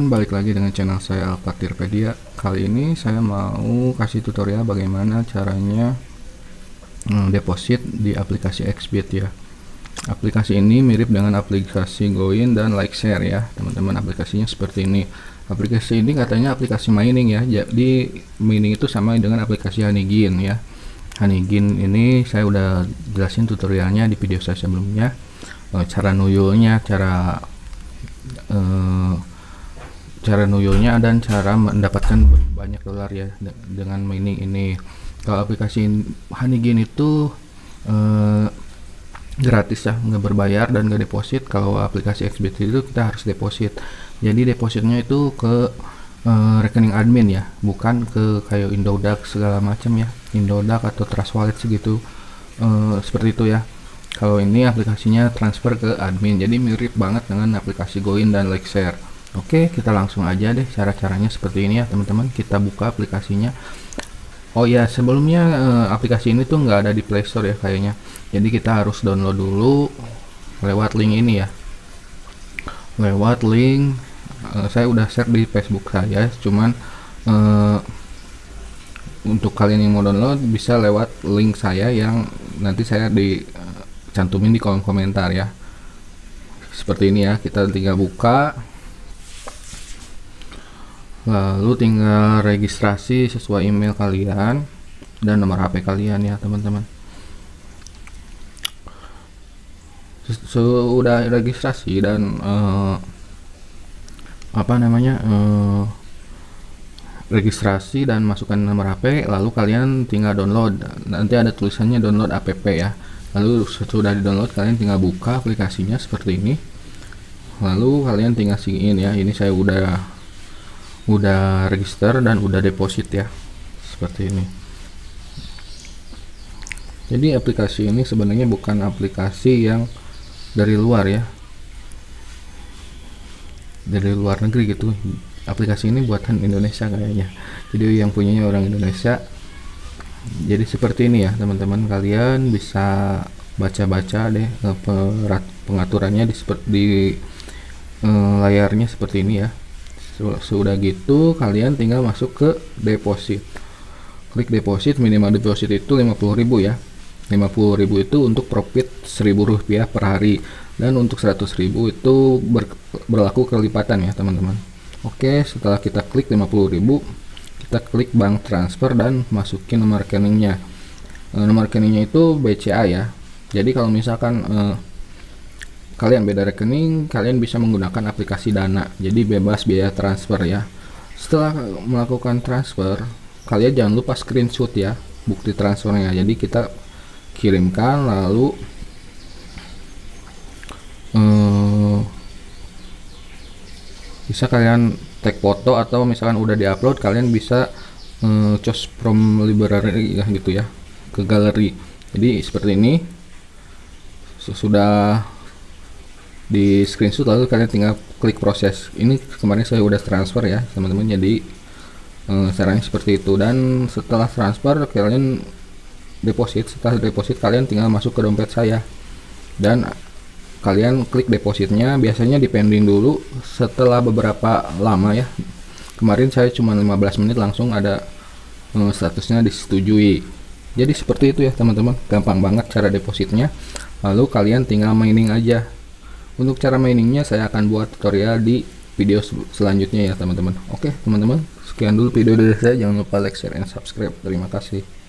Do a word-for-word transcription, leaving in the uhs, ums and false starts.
balik lagi dengan channel saya Alfatirpedia. Kali ini saya mau kasih tutorial bagaimana caranya hmm, deposit di aplikasi Xbit ya. Aplikasi ini mirip dengan aplikasi Goin dan Likeshare ya, teman-teman. Aplikasinya seperti ini. Aplikasi ini katanya aplikasi mining ya. Jadi mining itu sama dengan aplikasi Honeygin ya. Honeygin ini saya udah jelasin tutorialnya di video saya sebelumnya. Cara nuyulnya, cara eh, cara nuyulnya dan cara mendapatkan banyak dolar ya dengan mining ini. Kalau aplikasi Honeygin itu eh, gratis ya, nggak berbayar dan nggak deposit. Kalau aplikasi Xbit itu kita harus deposit. Jadi depositnya itu ke eh, rekening admin ya, bukan ke kayak Indodax segala macam ya, Indodax atau Trust Wallet segitu, eh, seperti itu ya. Kalau ini aplikasinya transfer ke admin, jadi mirip banget dengan aplikasi Goin dan Likeshare. Oke, kita langsung aja deh, cara-caranya seperti ini ya teman-teman. Kita buka aplikasinya. Oh ya, sebelumnya eh, aplikasi ini tuh nggak ada di Play Store ya kayaknya. Jadi kita harus download dulu lewat link ini ya. Lewat link eh, saya udah share di Facebook saya, cuman eh, untuk kalian yang mau download bisa lewat link saya yang nanti saya dicantumin di kolom komentar ya. Seperti ini ya, kita tinggal buka. Lalu tinggal registrasi sesuai email kalian dan nomor H P kalian ya teman-teman. Sudah registrasi dan uh, apa namanya uh, registrasi dan masukkan nomor H P, lalu kalian tinggal download. Nanti ada tulisannya download app ya. Lalu sudah di download, kalian tinggal buka aplikasinya seperti ini. Lalu kalian tinggal sign in ya. Ini saya udah udah register dan udah deposit ya, seperti ini. Jadi aplikasi ini sebenarnya bukan aplikasi yang dari luar ya, dari luar negeri gitu. Aplikasi ini buatan Indonesia kayaknya, jadi yang punyanya orang Indonesia. Jadi seperti ini ya teman-teman, kalian bisa baca-baca deh pengaturannya di, di eh, layarnya seperti ini ya. Sudah gitu kalian tinggal masuk ke deposit, klik deposit. Minimal deposit itu lima puluh ribu ya. lima puluh ribu itu untuk profit seribu rupiah per hari, dan untuk seratus ribu itu ber, berlaku kelipatan ya teman-teman. Oke, setelah kita klik lima puluh ribu, kita klik bank transfer dan masukin nomor rekeningnya. E, nomor rekeningnya itu B C A ya. Jadi kalau misalkan e, kalian beda rekening, kalian bisa menggunakan aplikasi Dana, jadi bebas biaya transfer ya. Setelah melakukan transfer, kalian jangan lupa screenshot ya bukti transfernya. Jadi kita kirimkan, lalu eh, bisa kalian tag foto, atau misalkan udah diupload kalian bisa eh, choose from library ya gitu ya, ke galeri. Jadi seperti ini. Sudah di screenshot, lalu kalian tinggal klik proses. Ini kemarin saya udah transfer ya teman-teman, jadi eh, caranya seperti itu. Dan setelah transfer kalian deposit, setelah deposit kalian tinggal masuk ke dompet saya dan kalian klik depositnya. Biasanya dipending dulu setelah beberapa lama ya. Kemarin saya cuma lima belas menit langsung ada eh, statusnya disetujui. Jadi seperti itu ya teman-teman, gampang banget cara depositnya. Lalu kalian tinggal mining aja. Untuk cara miningnya saya akan buat tutorial di video selanjutnya ya teman-teman. Oke teman-teman, sekian dulu video dari saya. Jangan lupa like, share, and subscribe. Terima kasih.